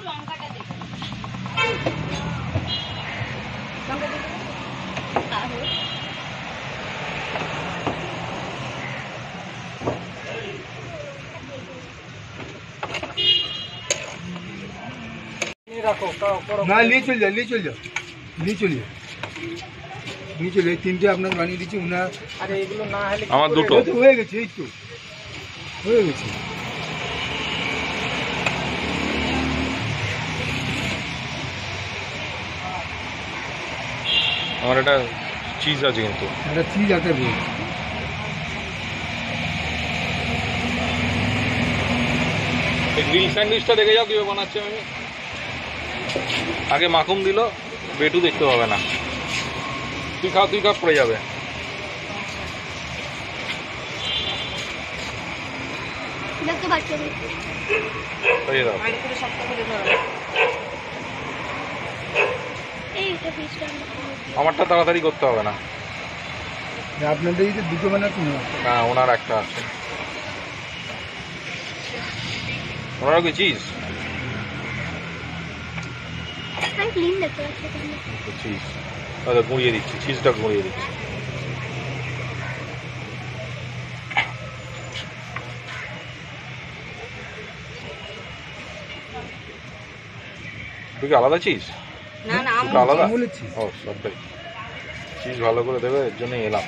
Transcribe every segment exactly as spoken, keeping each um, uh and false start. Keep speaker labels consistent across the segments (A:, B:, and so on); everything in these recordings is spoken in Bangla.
A: না নিয়ে চলে যাও নিয়ে চলে যাও নিয়ে চলে যাও নিয়ে চলে তিনটে আপনার বানিয়ে দিচ্ছি উনার
B: আরে এগুলো না হলে
C: আমার দুটো
A: হয়ে গেছে এই তো হয়ে গেছে
C: আমার একটা চিজ আছে কিন্তু
A: একটা চিজ আছে ভেজ
C: এই গ্রিল স্যান্ডউইচটা দেখে যাও কীভাবে বানাচ্ছে আমি আগে মাখুম দিল বেটু দেখতে পাবে না তুই খাও তুই খাও পড়ে যাবে দাও আমারটা তাড়াতাড়ি করতে হবে না
A: আপনাদের এই যে দুটো বানাচ্ছি না
C: হ্যাঁ ওনার একটা আছে ওনারও কি চিজ চিজ আচ্ছা গুঁড়িয়ে দিচ্ছি চিজটা গুঁড়িয়ে দিচ্ছি তুই কি আলাদা চিজ
B: না না
C: আলাদা ও সবটাই চিজ ভালো করে দেবে এর জন্যই এলাম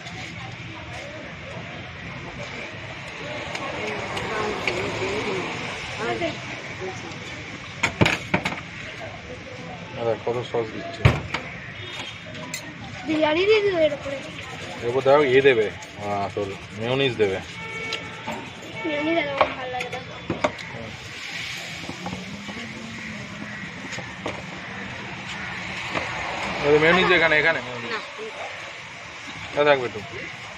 C: কত সস দিচ্ছে এরপর দেখো ইয়ে দেবে তোর মেয়োনিজ দেবে মেয়োনিজ এখানে এখানে থাকবে একটু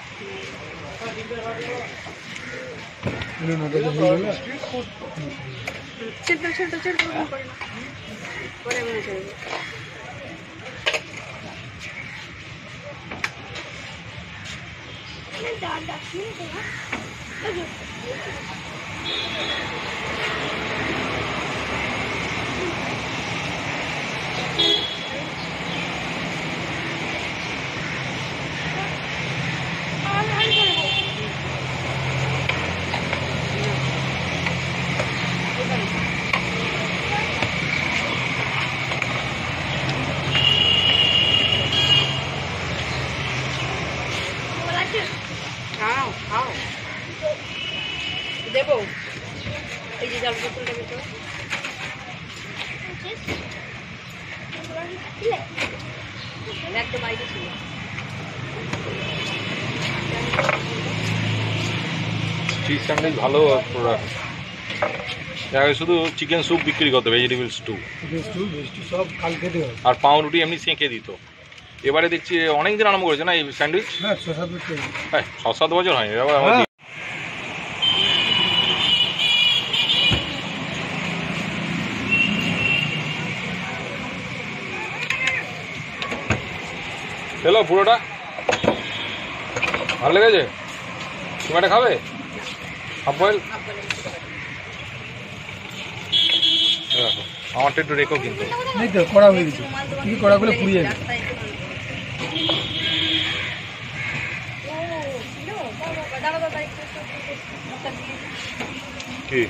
B: দেবো এই যে জল বোতল দেবে তো একদম বাইরে ছিল
C: চিজ স্যান্ডউইচ ভালো প্রোডাক্ট আগে শুধু চিকেন স্যুপ বিক্রি করতো ভেজিটেবল স্টু
A: সব কালকে দেওয়া
C: আর পাউরুটি এমনি সেঁকে দিত এবারে দেখছি অনেক দিন আরম্ভ করেছে না এই স্যান্ডউইচ
A: হ্যাঁ ছ সাত বছর
C: হ্যাঁ ছ সাত বছর হয়নি এবার হ্যালো পুরোটা ভালো লেগেছে তুমি একটা খাবে হাফ বয়েল দেখো আমারটা একটু রেখো কিন্তু
A: নেই তো কড়া হয়ে গেছে তুমি কড়াগুলো পুড়িয়ে যাবে
C: কি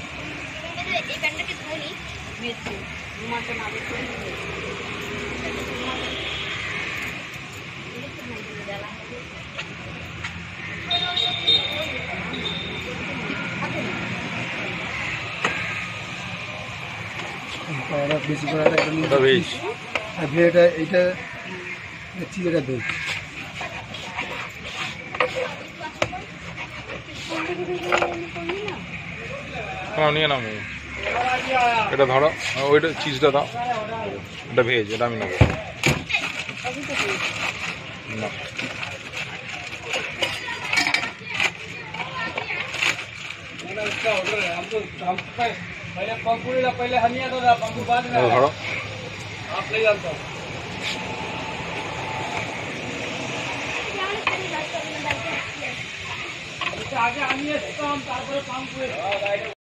A: বেশি করাটা
C: এটা ভেজ
A: এটা এইটা চিজ এটা ভেজ
C: নিয়ে নাও এটা ধরো ওইটা চিজটা দাও এটা ভেজ এটা আমি নেবো না ধরো
B: আগে আমি এসতাম তারপরে পাম্প করে